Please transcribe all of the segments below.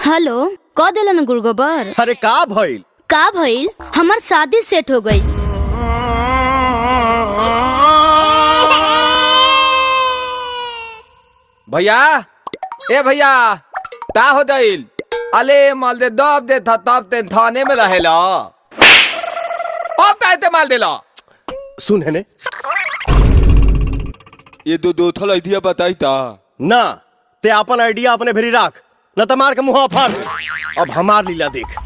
Hello क देलन गुरगोबर। अरे का भइल? हमार शादी सेट हो गई। भैया ए भैया ता हो दिल अले माल दे दब दे था तब ते थाने में रहेला अब ताते माल देला सुन है ने ये दो थल आइडिया बताई ता ना ते अपन आइडिया अपने भेरी राख न त मार के मुंह फाड़ दे। अब हमार लीला देख।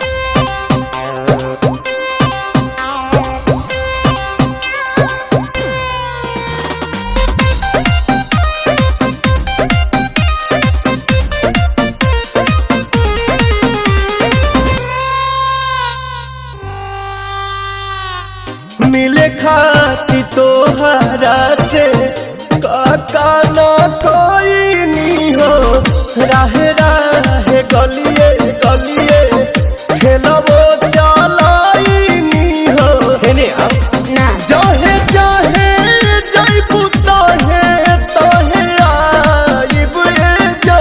मिले खाती तोहरा से काका ना कोई नी हो राहे राहे गलिए गलिए खेलबो चलाई नी हो हेने ना जहे जहे जइबू तहे तहे आइब जा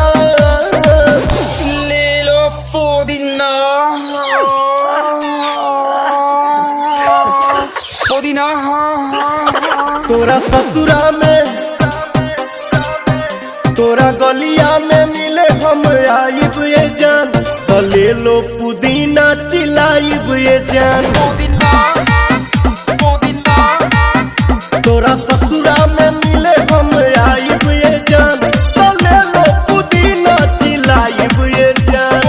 ले लो पुदीना पुदीना तोरा ससुरा में तोरा गलिया में मिले हम आइब ये जान तो ले लो पुदीना चिलाइब ये जान। तोरा ससुरा में मिले हम आइब ये जान तो ले लो पुदीना चिलाइब ये जान।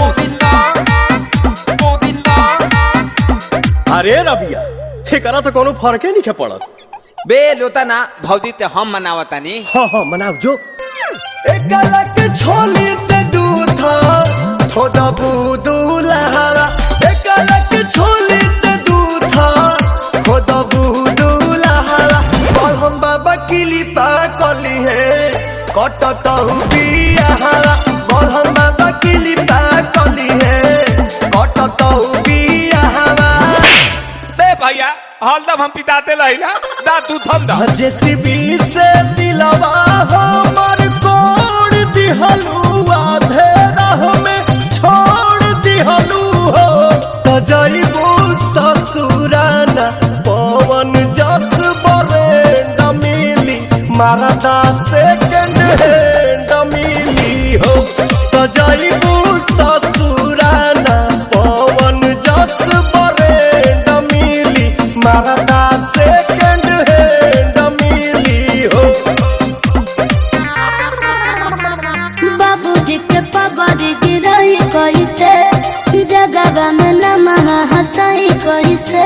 अरे रबिया एकरा तो कोनो फर्के नहीं पड़त। बे लोता ना भौजी ते हम मनावतानी। हाँ मनाओ जो एकलक छोली ते दूधा थोड़ा बुदुलहरा एकलक छोली ते दूधा थोड़ा बुदुलहरा और हम बाबा किली पा कली है कटतहु बियाहरा और हम बाबा किली पा कली है कटतहु बियाहरा। बे भैया हलदम हम पिताते लहिला दा तू थम दा जेसीबी से दिलवा हमर कोड़ दिहलू आधे राह में छोड़ दिहलू हो त जाइबू ससुराना पवन जस बरेंड मिली मारदा सेकंड हैंड मिली हो त जाइबू ससुराना पवन जस बरेंड मिली मारदा सेकंड हैंड मिली हो। बाबूजी के पगड़ गिरई कैसे जगवा में नमः हंसई कैसे।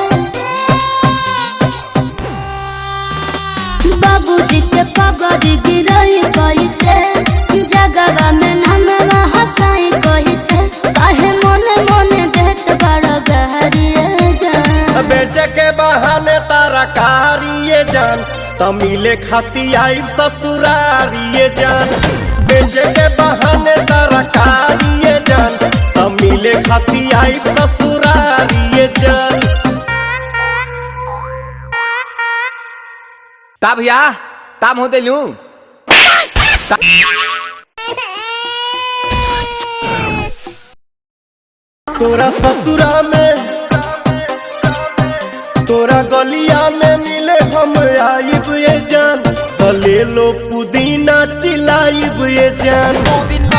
बाबूजी के पगड़ गिरई कैसे जगवा में नमः हंसई कैसे। काहे मोने मोने देत बड़ गहरिए जान बेचे के बहाने तारा कारिये जान तमिले खाती आइब ससुरारिये जान। बेचे के बहाने तारा कारिये जान तमिले खाती आइब ससुरारिये जान। ता भैया ताम हो देलू तोरा ससुरा में तोरा गलिया में मिले हम आइब ये जान तो ले लो पुदीना चिलाइब ये जान।